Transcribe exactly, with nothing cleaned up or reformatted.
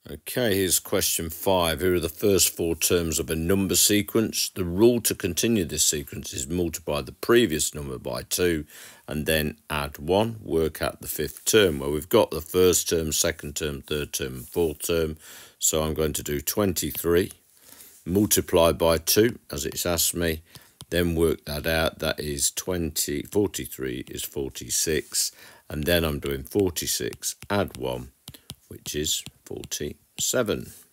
Okay, here's question five. Here are the first four terms of a number sequence. The rule to continue this sequence is multiply the previous number by two and then add one. Work out the fifth term. Well, we've got the first term, second term, third term, and fourth term. So I'm going to do twenty-three, multiply by two, as it's asked me. Then work that out. That is twenty, forty-three is forty-six. And then I'm doing forty-six, add one, which is forty-seven.